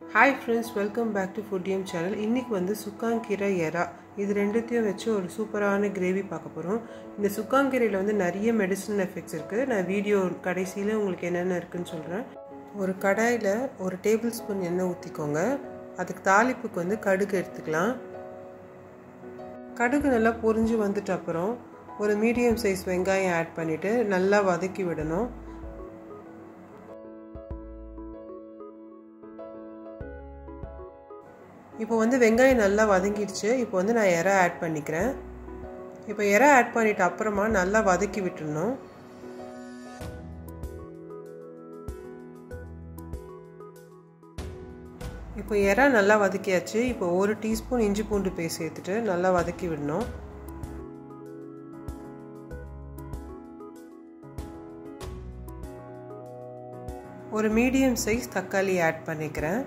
Hi friends, welcome back to Foodium channel. இன்னைக்கு வந்து சுக்கான் கீரை எரா இது ரெண்டுத்தையும் வச்சு ஒரு சூப்பரான கிரேவி பார்க்க போறோம். இந்த சுக்கான் கீரையில வந்து நிறைய மெடிசினல் எஃபெக்ட்ஸ் இருக்கு. நான் வீடியோ கடைசியில உங்களுக்கு என்னென்ன இருக்குன்னு சொல்றேன். ஒரு கடாயில ஒரு டேபிள்ஸ்பூன் எண்ணெய் ஊத்திக்கோங்க. அதுக்கு தாளிப்புக்கு வந்து கடுகு எடுத்துக்கலாம். கடுகு நல்லா பொரிஞ்சு வந்துட்ட அப்புறம் ஒரு மீடியம் சைஸ் வெங்காயம் ஆட் பண்ணிட்டு நல்லா வதக்கி விடணும். இப்போ வந்து வெங்காயம் நல்லா வதங்கிடுச்சு. இப்போ வந்து நான் எரா ஆட் பண்ணிக்கிறேன். இப்போ எரா ஆட் பண்ணிட்ட அப்புறமா நல்லா வதக்கி விட்டுறணும். இப்போ எரா நல்லா வதக்கியாச்சு. இப்போ 1 டீஸ்பூன் இஞ்சி பூண்டு பேஸ்ட் சேர்த்துட்டு நல்லா வதக்கி விடணும். ஒரு மீடியம் சைஸ் தக்காளி ஆட் பண்ணிக்கிறேன்.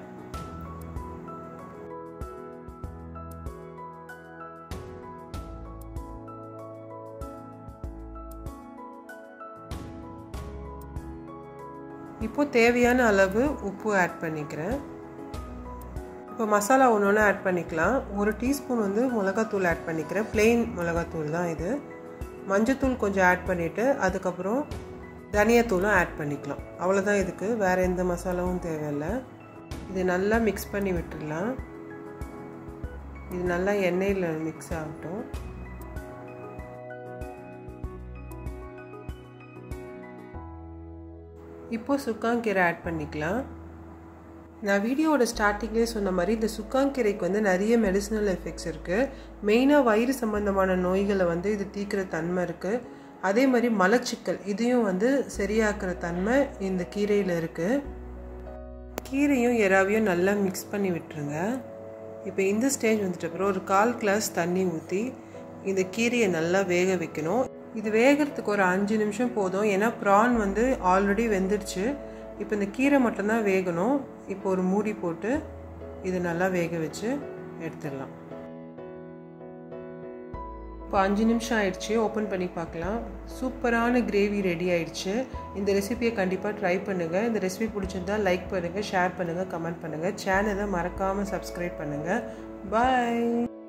இப்போ தேவையான அளவு உப்பு ஆட் பண்ணிக்கிறேன். இப்போ மசாலா ஒன்று ஆட் பண்ணிக்கலாம். 1 டீஸ்பூன் வந்து மிளகாத்தூள் ஆட் பண்ணிக்கிறேன். பிளெயின் மிளகாத்தூள் தான் இது. மஞ்சத்தூள் கொஞ்சம் ஆட் பண்ணிவிட்டு அதுக்கப்புறம் தனியாத்தூளும் ஆட் பண்ணிக்கலாம். அவ்வளோதான், இதுக்கு வேறு எந்த மசாலாவும் தேவையில்லை. இது நல்லா மிக்ஸ் பண்ணி விட்டுடலாம். இது நல்லா எண்ணெயில் மிக்ஸ் ஆகட்டும். இப்போ சுக்கான் கீரை ஆட் பண்ணிக்கலாம். நான் வீடியோவோட ஸ்டார்டிங்லேயே சொன்ன மாதிரி இந்த சுக்கான் கீரைக்கு வந்து நிறைய மெடிசினல் எஃபெக்ட்ஸ் இருக்குது. மெயினாக வயிறு சம்பந்தமான நோய்களை வந்து இது தீர்க்கிற தன்மை இருக்குது. அதே மாதிரி மலச்சிக்கல் இதையும் வந்து சரியாக்குற தன்மை இந்த கீரையில் இருக்குது. கீரையும் எறாவையும் நல்லா மிக்ஸ் பண்ணி விட்டுருங்க. இப்போ இந்த ஸ்டேஜ் வந்துட்ட அப்புறம் ஒரு 1/4 கிளாஸ் தண்ணி ஊற்றி இந்த கீரையை நல்லா வேக வைக்கணும். இது வேகிறதுக்கு ஒரு 5 நிமிஷம் போதும். ஏன்னா ப்ரான் வந்து ஆல்ரெடி வெந்துடுச்சு. இப்போ இந்த கீரை மட்டும்தான் வேகணும். இப்போ ஒரு மூடி போட்டு இது நல்லா வேக வச்சு எடுத்துடலாம். இப்போ 5 நிமிஷம் ஆயிடுச்சு. ஓப்பன் பண்ணி பார்க்கலாம். சூப்பரான கிரேவி ரெடி ஆயிடுச்சு. இந்த ரெசிபியை கண்டிப்பாக ட்ரை பண்ணுங்கள். இந்த ரெசிபி பிடிச்சிருந்தா லைக் பண்ணுங்கள், ஷேர் பண்ணுங்கள், கமெண்ட் பண்ணுங்கள். சேனலை மறக்காமல் சப்ஸ்கிரைப் பண்ணுங்கள். பாய்.